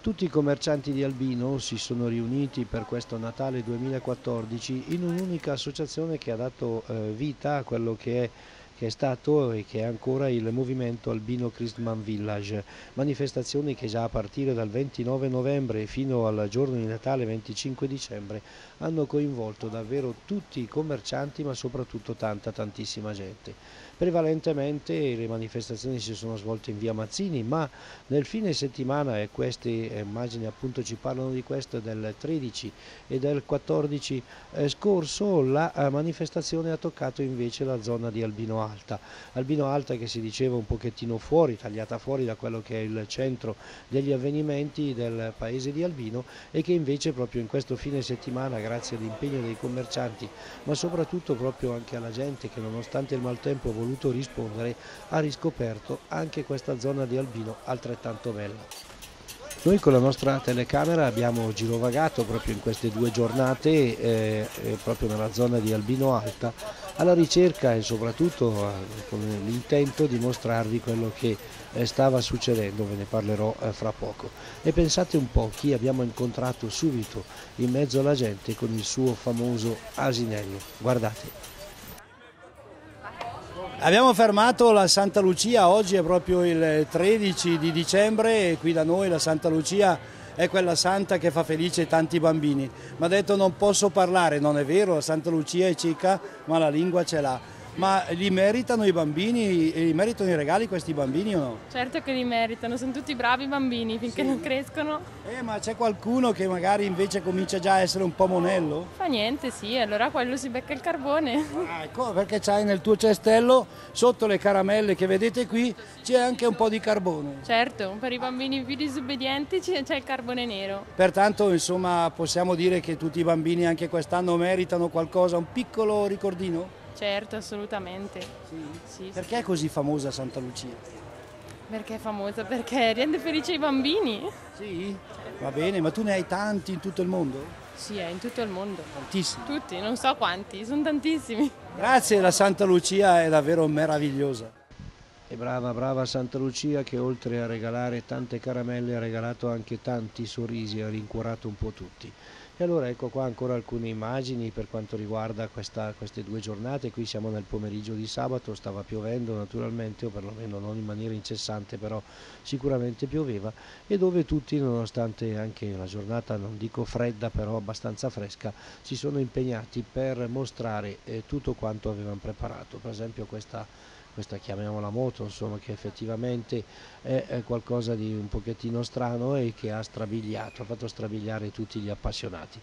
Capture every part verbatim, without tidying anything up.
Tutti i commercianti di Albino si sono riuniti per questo Natale duemilaquattordici in un'unica associazione che ha dato eh, vita a quello che è, che è stato e che è ancora il movimento Albino Christmas Village, manifestazioni che già a partire dal ventinove novembre fino al giorno di Natale venticinque dicembre hanno coinvolto davvero tutti i commercianti, ma soprattutto tanta tantissima gente. Prevalentemente le manifestazioni si sono svolte in via Mazzini, ma nel fine settimana, e queste immagini appunto ci parlano di questo, del tredici e del quattordici eh, scorso, la eh, manifestazione ha toccato invece la zona di Albino Alta. Albino Alta che si diceva un pochettino fuori, tagliata fuori da quello che è il centro degli avvenimenti del paese di Albino, e che invece proprio in questo fine settimana, grazie all'impegno dei commercianti, ma soprattutto proprio anche alla gente che nonostante il maltempo ha voluto rispondere, ha riscoperto anche questa zona di Albino altrettanto bella. Noi con la nostra telecamera abbiamo girovagato proprio in queste due giornate eh, eh, proprio nella zona di Albino Alta alla ricerca e soprattutto eh, con l'intento di mostrarvi quello che eh, stava succedendo, ve ne parlerò eh, fra poco. E pensate un po' chi abbiamo incontrato subito in mezzo alla gente con il suo famoso asinello, guardate. Abbiamo fermato la Santa Lucia, oggi è proprio il tredici di dicembre e qui da noi la Santa Lucia è quella santa che fa felice tanti bambini. Mi ha detto non posso parlare, non è vero, la Santa Lucia è cieca ma la lingua ce l'ha. Ma li meritano i bambini, li meritano i regali questi bambini o no? Certo che li meritano, sono tutti bravi bambini finché sì. non crescono. Eh, ma c'è qualcuno che magari invece comincia già a essere un po' monello? Fa niente, sì, allora quello si becca il carbone. Ah, ecco, perché c'hai nel tuo cestello, sotto le caramelle che vedete qui, c'è anche un po' di carbone. Certo, per i bambini più disobbedienti c'è il carbone nero. Pertanto, insomma, possiamo dire che tutti i bambini anche quest'anno meritano qualcosa, un piccolo ricordino? Certo, assolutamente. Sì? Sì, Perché sì. è così famosa Santa Lucia? Perché è famosa? Perché rende felice i bambini. Sì? Va bene, ma tu ne hai tanti in tutto il mondo? Sì, è in tutto il mondo. Tantissimi? Tutti, non so quanti, sono tantissimi. Grazie, la Santa Lucia è davvero meravigliosa. E brava, brava Santa Lucia che oltre a regalare tante caramelle ha regalato anche tanti sorrisi e ha rincuorato un po' tutti. E allora ecco qua ancora alcune immagini per quanto riguarda questa, queste due giornate. Qui siamo nel pomeriggio di sabato, stava piovendo naturalmente, o perlomeno non in maniera incessante, però sicuramente pioveva, e dove tutti, nonostante anche la giornata non dico fredda però abbastanza fresca, si sono impegnati per mostrare eh, tutto quanto avevano preparato. Per esempio questa questa chiamiamola moto, insomma, che effettivamente è, è qualcosa di un pochettino strano e che ha strabiliato, ha fatto strabiliare tutti gli appassionati.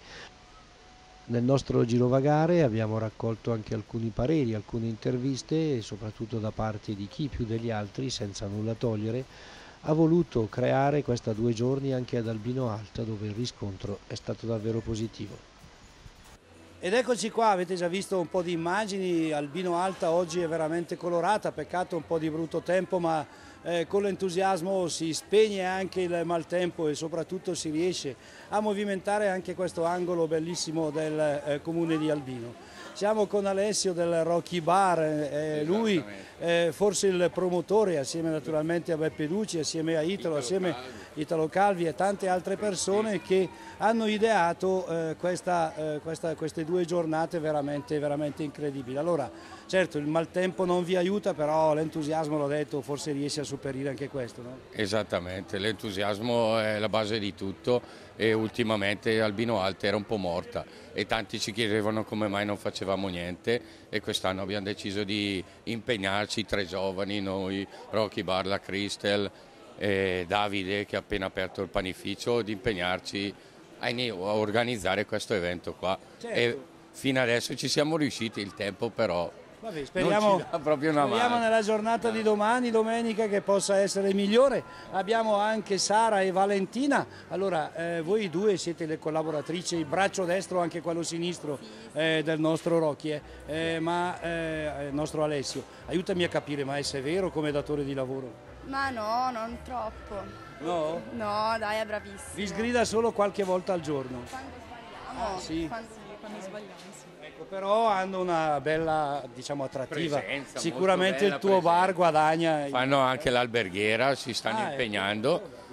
Nel nostro girovagare abbiamo raccolto anche alcuni pareri, alcune interviste, e soprattutto da parte di chi più degli altri, senza nulla togliere, ha voluto creare questa due giorni anche ad Albino Alta, dove il riscontro è stato davvero positivo. Ed eccoci qua, avete già visto un po' di immagini, Albino Alta oggi è veramente colorata, peccato un po' di brutto tempo, ma eh, con l'entusiasmo si spegne anche il maltempo e soprattutto si riesce a movimentare anche questo angolo bellissimo del eh, comune di Albino. Siamo con Alessio del Rocky Bar, eh, lui eh, forse il promotore, assieme naturalmente a Beppe Duci, assieme a Italo, assieme a Italo Calvi e tante altre persone che hanno ideato eh, questa, eh, questa, queste due giornate veramente, veramente incredibili. Allora, certo il maltempo non vi aiuta, però l'entusiasmo, l'ho detto, forse riesce a superare anche questo, no? Esattamente, l'entusiasmo è la base di tutto e ultimamente Albino Alta era un po' morta e tanti ci chiedevano come mai non facevamo niente, e quest'anno abbiamo deciso di impegnarci, tre giovani, noi, Rocky Bar, la Cristel e Davide che ha appena aperto il panificio, di impegnarci a, a organizzare questo evento qua. Certo. E fino adesso ci siamo riusciti, il tempo però Vabbè, speriamo, speriamo nella giornata di domani, domenica, che possa essere migliore. Abbiamo anche Sara e Valentina. Allora, eh, voi due siete le collaboratrici, il braccio destro, anche quello sinistro eh, del nostro Rocky, eh. Eh, ma eh, il nostro Alessio. Aiutami a capire, ma è severo come datore di lavoro? Ma no, non troppo. No? No, dai, è bravissimo. Vi sgrida solo qualche volta al giorno? Quando sbagliamo. Ah, sì. Quando, quando sbagliamo, sì. Ecco, però hanno una bella, diciamo, attrattiva. Presenza, sicuramente bella il tuo presenza. bar guadagna. Fanno anche l'alberghiera, si stanno ah, impegnando ecco.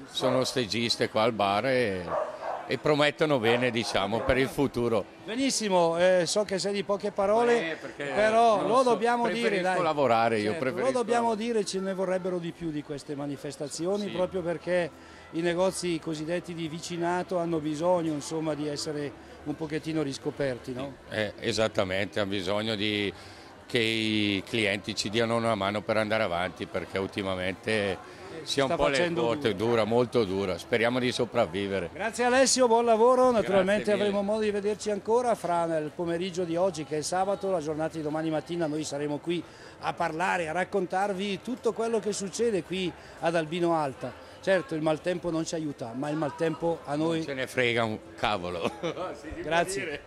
sono stagiste qua al bar e, e promettono bene, diciamo, per il futuro. Benissimo, eh, so che sei di poche parole, Eh, perché però non lo so, dobbiamo dire, preferisco dai. lavorare, io Certo, preferisco lo dobbiamo lavorare. dire, ce ne vorrebbero di più di queste manifestazioni, Sì. proprio perché i negozi cosiddetti di vicinato hanno bisogno, insomma, di essere un pochettino riscoperti, no? Eh, esattamente, hanno bisogno di, che i clienti ci diano una mano per andare avanti, perché ultimamente sia un sta po' le facendo corte, dura. dura, molto dura, speriamo di sopravvivere. Grazie Alessio, buon lavoro, naturalmente Grazie mille. avremo modo di vederci ancora fra nel pomeriggio di oggi che è sabato, la giornata di domani mattina noi saremo qui a parlare, a raccontarvi tutto quello che succede qui ad Albino Alta. Certo il maltempo non ci aiuta, ma il maltempo a noi... Non ce ne frega un cavolo. Grazie.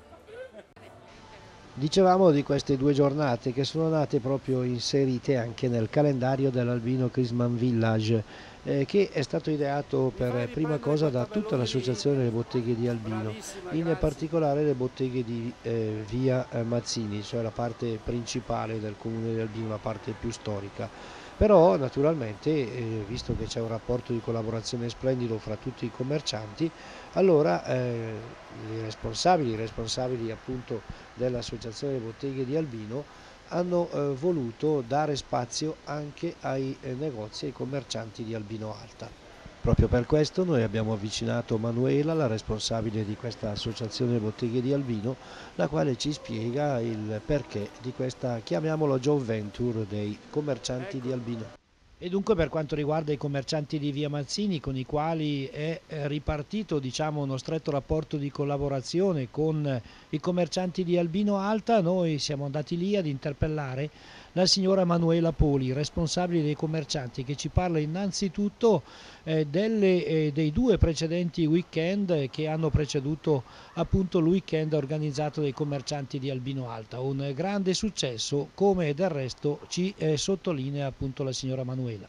Dicevamo di queste due giornate che sono nate proprio inserite anche nel calendario dell'Albino Christmas Village, eh, che è stato ideato per prima cosa da tutta l'associazione delle botteghe di Albino, in particolare le botteghe di eh, via eh, Mazzini, cioè la parte principale del comune di Albino, la parte più storica. Però naturalmente, eh, visto che c'è un rapporto di collaborazione splendido fra tutti i commercianti, allora eh, i responsabili, i responsabili appunto dell'Associazione delle Botteghe di Albino hanno eh, voluto dare spazio anche ai eh, negozi e ai commercianti di Albino Alta. Proprio per questo noi abbiamo avvicinato Manuela, la responsabile di questa Associazione delle Botteghe di Albino, la quale ci spiega il perché di questa, chiamiamolo, joint venture dei commercianti di Albino. E dunque per quanto riguarda i commercianti di via Mazzini, con i quali è ripartito, diciamo, uno stretto rapporto di collaborazione con i commercianti di Albino Alta, noi siamo andati lì ad interpellare la signora Manuela Poli, responsabile dei commercianti, che ci parla innanzitutto eh, delle, eh, dei due precedenti weekend che hanno preceduto appunto il weekend organizzato dai commercianti di Albino Alta, un grande successo, come del resto ci eh, sottolinea appunto la signora Manuela.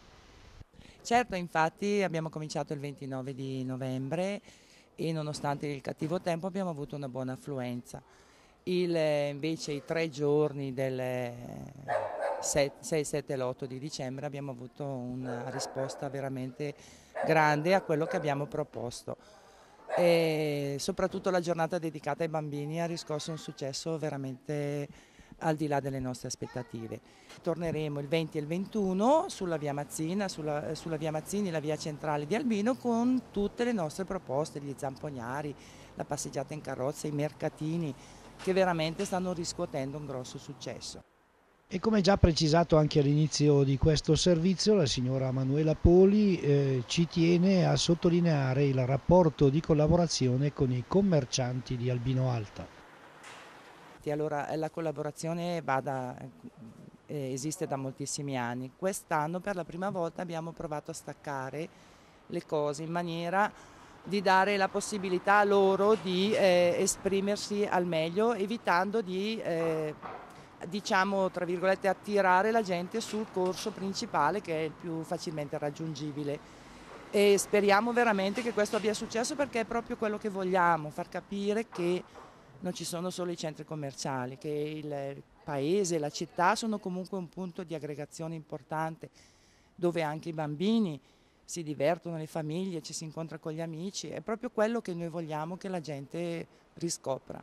Certo, infatti abbiamo cominciato il ventinove di novembre e nonostante il cattivo tempo abbiamo avuto una buona affluenza. Il, invece i tre giorni del sei, sette e l'otto di dicembre abbiamo avuto una risposta veramente grande a quello che abbiamo proposto. E soprattutto la giornata dedicata ai bambini ha riscosso un successo veramente al di là delle nostre aspettative. Torneremo il venti e il ventuno sulla via Mazzina, sulla, sulla via Mazzini, la via centrale di Albino, con tutte le nostre proposte, gli zamponiari, la passeggiata in carrozza, i mercatini, che veramente stanno riscuotendo un grosso successo. E come già precisato anche all'inizio di questo servizio, la signora Manuela Poli eh, ci tiene a sottolineare il rapporto di collaborazione con i commercianti di Albino Alta. Allora, la collaborazione va da, eh, esiste da moltissimi anni. Quest'anno per la prima volta abbiamo provato a staccare le cose in maniera di dare la possibilità a loro di eh, esprimersi al meglio, evitando di, eh, diciamo, tra virgolette, attirare la gente sul corso principale, che è il più facilmente raggiungibile. E speriamo veramente che questo abbia successo, perché è proprio quello che vogliamo, far capire che non ci sono solo i centri commerciali, che il paese, la città sono comunque un punto di aggregazione importante, dove anche i bambini si divertono, le famiglie, ci si incontra con gli amici, è proprio quello che noi vogliamo che la gente riscopra.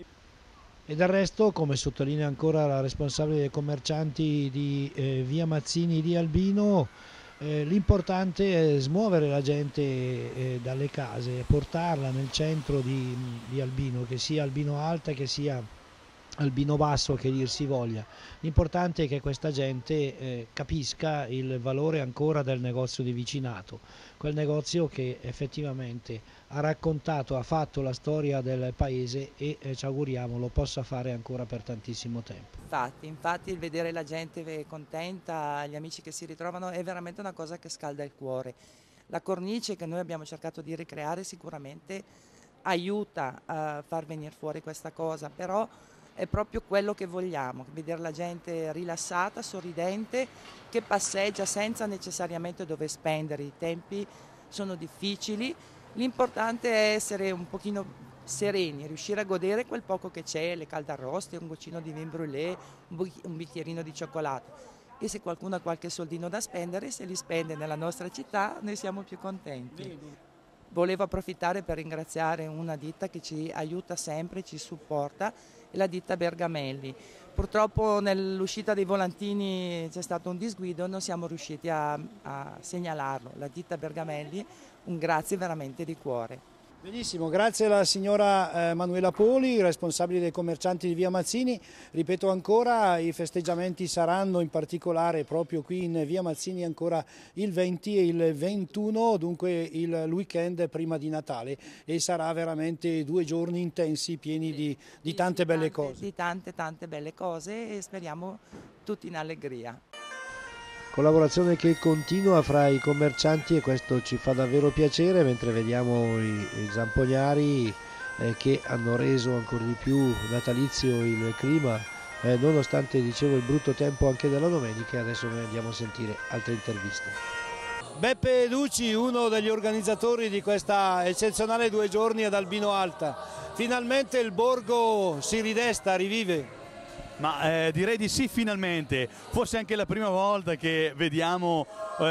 E del resto, come sottolinea ancora la responsabile dei commercianti di eh, via Mazzini di Albino, eh, l'importante è smuovere la gente eh, dalle case, portarla nel centro di, di Albino, che sia Albino Alta, che sia Albino Basso, che dir si voglia. L'importante è che questa gente eh, capisca il valore ancora del negozio di vicinato, quel negozio che effettivamente ha raccontato, ha fatto la storia del paese e eh, ci auguriamo lo possa fare ancora per tantissimo tempo. Infatti, infatti il vedere la gente contenta, gli amici che si ritrovano, è veramente una cosa che scalda il cuore. La cornice che noi abbiamo cercato di ricreare sicuramente aiuta a far venire fuori questa cosa, però è proprio quello che vogliamo, vedere la gente rilassata, sorridente, che passeggia senza necessariamente dover spendere. I tempi sono difficili, l'importante è essere un pochino sereni, riuscire a godere quel poco che c'è, le caldarroste, un goccino di vin brûlé, un bicchierino di cioccolato. e se qualcuno ha qualche soldino da spendere, se li spende nella nostra città, noi siamo più contenti. Volevo approfittare per ringraziare una ditta che ci aiuta sempre, ci supporta, è la ditta Bergamelli. Purtroppo nell'uscita dei volantini c'è stato un disguido, non siamo riusciti a, a segnalarlo. La ditta Bergamelli, un grazie veramente di cuore. Benissimo, grazie alla signora eh, Manuela Poli, responsabile dei commercianti di via Mazzini. Ripeto ancora, i festeggiamenti saranno in particolare proprio qui in via Mazzini ancora il venti e il ventuno, dunque il weekend prima di Natale, e sarà veramente due giorni intensi, pieni di, di tante belle cose. Di tante tante belle cose e speriamo tutti in allegria. Collaborazione che continua fra i commercianti e questo ci fa davvero piacere, mentre vediamo i, i zampognari eh, che hanno reso ancora di più natalizio il clima, eh, nonostante, dicevo, il brutto tempo anche della domenica. Adesso noi andiamo a sentire altre interviste. Beppe Ducci, uno degli organizzatori di questa eccezionale due giorni ad Albino Alta. Finalmente il borgo si ridesta, rivive. Ma eh, direi di sì, finalmente, forse anche la prima volta che vediamo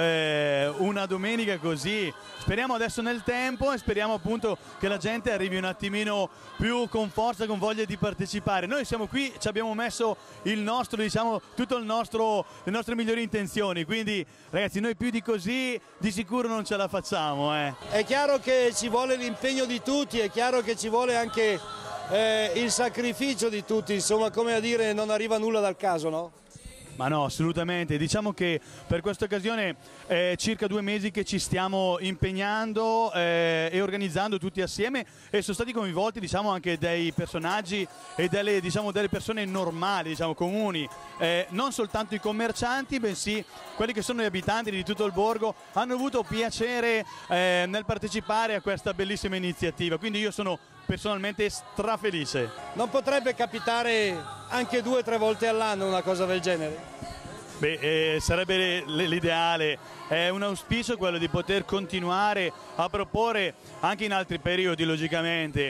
eh, una domenica così. Speriamo adesso nel tempo e speriamo appunto che la gente arrivi un attimino più con forza, con voglia di partecipare. Noi siamo qui, ci abbiamo messo il nostro, diciamo, tutto il nostro, le nostre migliori intenzioni, quindi ragazzi, noi più di così di sicuro non ce la facciamo. Eh. È chiaro che ci vuole l'impegno di tutti, è chiaro che ci vuole anche Eh, il sacrificio di tutti, insomma, come a dire, non arriva nulla dal caso, no? Ma no, assolutamente, diciamo che per questa occasione è eh, circa due mesi che ci stiamo impegnando eh, e organizzando tutti assieme, e sono stati coinvolti, diciamo, anche dei personaggi e delle, diciamo, delle persone normali, diciamo, comuni, eh, non soltanto i commercianti, bensì quelli che sono gli abitanti di tutto il borgo hanno avuto piacere eh, nel partecipare a questa bellissima iniziativa, quindi io sono personalmente strafelice. Non potrebbe capitare anche due o tre volte all'anno una cosa del genere? Beh, eh, sarebbe l'ideale, è un auspicio quello di poter continuare a proporre anche in altri periodi, logicamente.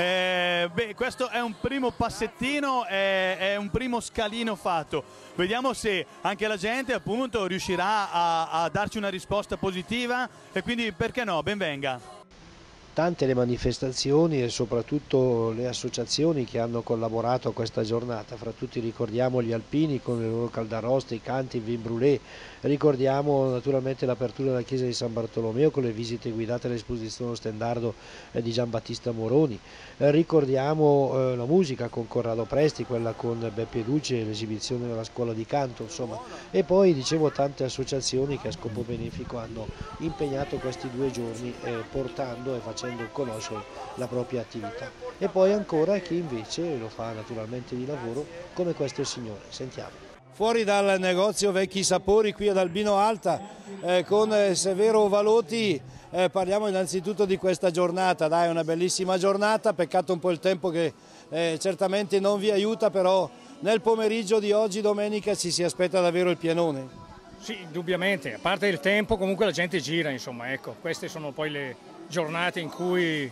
Eh, beh, questo è un primo passettino, è, è un primo scalino fatto. Vediamo se anche la gente appunto riuscirà a, a darci una risposta positiva, e quindi perché no, ben venga. Tante le manifestazioni e soprattutto le associazioni che hanno collaborato a questa giornata, fra tutti ricordiamo gli alpini con le loro caldaroste, i canti, il vin brûlé, ricordiamo naturalmente l'apertura della chiesa di San Bartolomeo con le visite guidate all'esposizione Stendardo di Giambattista Moroni, ricordiamo eh, la musica con Corrado Presti, quella con Beppe Ducci e l'esibizione della scuola di canto, insomma, e poi dicevo tante associazioni che a scopo benefico hanno impegnato questi due giorni eh, portando e facendo conoscere la propria attività, e poi ancora chi invece lo fa naturalmente di lavoro come questo signore. Sentiamo. Fuori dal negozio Vecchi Sapori qui ad Albino Alta eh, con eh, Severo Valotti eh, parliamo innanzitutto di questa giornata. Dai, è una bellissima giornata, peccato un po' il tempo che eh, certamente non vi aiuta, però nel pomeriggio di oggi domenica ci si aspetta davvero il pienone. Sì, indubbiamente, a parte il tempo comunque la gente gira, insomma, ecco, queste sono poi le giornate in cui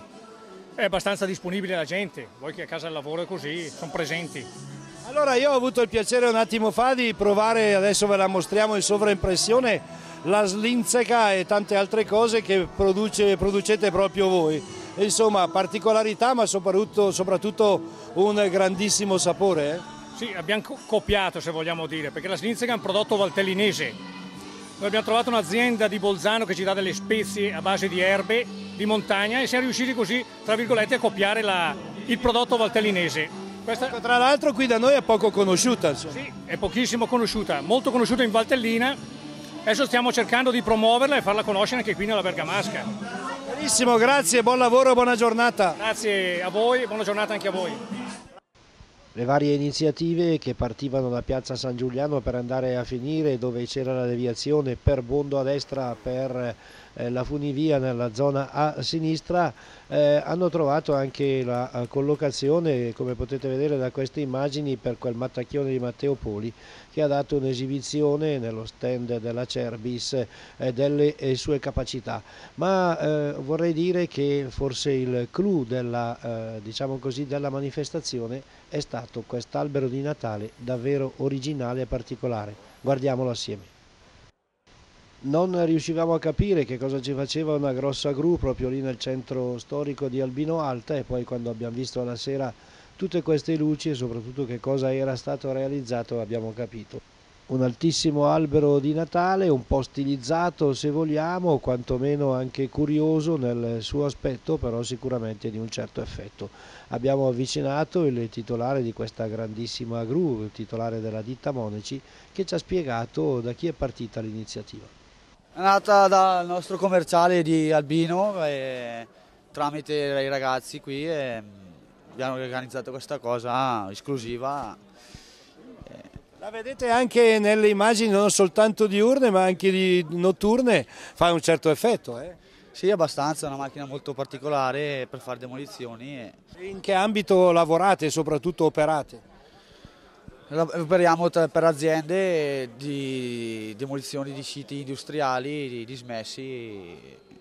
è abbastanza disponibile la gente, voi che a casa al lavoro è così, sono presenti. Allora io ho avuto il piacere un attimo fa di provare, adesso ve la mostriamo in sovraimpressione, la slinzeca e tante altre cose che produce, producete proprio voi. Insomma, particolarità ma soprattutto, soprattutto un grandissimo sapore. Eh? Sì, abbiamo copiato, se vogliamo dire, perché la slinzeca è un prodotto valtellinese. Noi abbiamo trovato un'azienda di Bolzano che ci dà delle spezie a base di erbe di montagna e siamo riusciti così, tra virgolette, a copiare la, il prodotto valtellinese. Questa... Tra l'altro qui da noi è poco conosciuta. Insomma. Sì, è pochissimo conosciuta, molto conosciuta in Valtellina. Adesso stiamo cercando di promuoverla e farla conoscere anche qui nella Bergamasca. Benissimo, grazie, buon lavoro e buona giornata. Grazie a voi e buona giornata anche a voi. Le varie iniziative che partivano da piazza San Giuliano per andare a finire dove c'era la deviazione per Bondo a destra per eh, la funivia nella zona a sinistra, eh, hanno trovato anche la eh, collocazione, come potete vedere da queste immagini, per quel mattacchione di Matteo Poli, che ha dato un'esibizione nello stand della Cerbis eh, delle eh, sue capacità. Ma eh, vorrei dire che forse il clou della, eh, diciamo così, della manifestazione è stato quest'albero di Natale davvero originale e particolare. Guardiamolo assieme. Non riuscivamo a capire che cosa ci faceva una grossa gru proprio lì nel centro storico di Albino Alta, e poi quando abbiamo visto alla sera tutte queste luci e soprattutto che cosa era stato realizzato abbiamo capito. Un altissimo albero di Natale, un po' stilizzato se vogliamo, quantomeno anche curioso nel suo aspetto, però sicuramente di un certo effetto. Abbiamo avvicinato il titolare di questa grandissima gru, il titolare della ditta Monaci, che ci ha spiegato da chi è partita l'iniziativa. È nata dal nostro commerciale di Albino e tramite i ragazzi qui e abbiamo organizzato questa cosa esclusiva. La vedete anche nelle immagini non soltanto diurne ma anche di notturne, fa un certo effetto. Eh? Sì, abbastanza, è una macchina molto particolare per fare demolizioni. E... In che ambito lavorate e soprattutto operate? Operiamo per aziende di demolizioni di siti industriali dismessi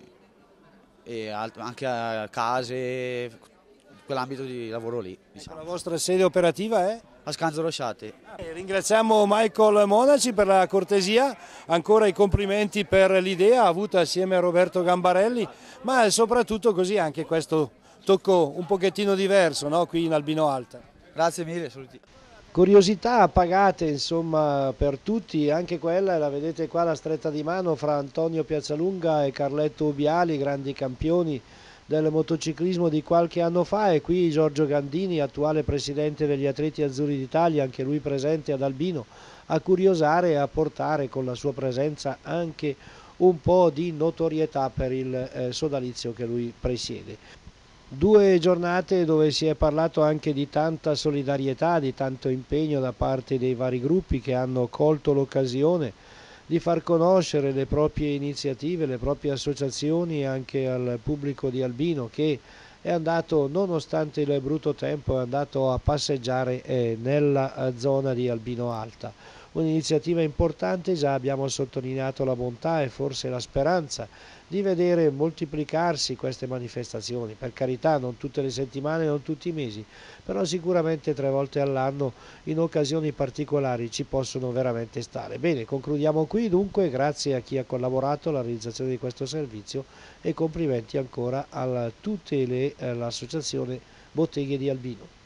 e anche a case, quell'ambito di lavoro lì. Diciamo. La vostra sede operativa è? A Scanzo Rosciate. Eh, ringraziamo Michael Monaci per la cortesia, ancora i complimenti per l'idea avuta assieme a Roberto Gambarelli, ma soprattutto così anche questo tocco un pochettino diverso, no? Qui in Albino Alta. Grazie mille, saluti. Curiosità pagate insomma per tutti, anche quella, la vedete qua, la stretta di mano fra Antonio Piazzalunga e Carletto Ubiali, grandi campioni del motociclismo di qualche anno fa, e qui Giorgio Gandini, attuale presidente degli Atleti Azzurri d'Italia, anche lui presente ad Albino, a curiosare e a portare con la sua presenza anche un po' di notorietà per il eh, sodalizio che lui presiede. Due giornate dove si è parlato anche di tanta solidarietà, di tanto impegno da parte dei vari gruppi che hanno colto l'occasione di far conoscere le proprie iniziative, le proprie associazioni anche al pubblico di Albino, che è andato, nonostante il brutto tempo, è andato a passeggiare eh, nella zona di Albino Alta. Un'iniziativa importante, già abbiamo sottolineato la bontà e forse la speranza di vedere moltiplicarsi queste manifestazioni, per carità non tutte le settimane, non tutti i mesi, però sicuramente tre volte all'anno in occasioni particolari ci possono veramente stare. Bene, concludiamo qui dunque, grazie a chi ha collaborato alla realizzazione di questo servizio e complimenti ancora a tutte le, all'associazione Botteghe di Albino.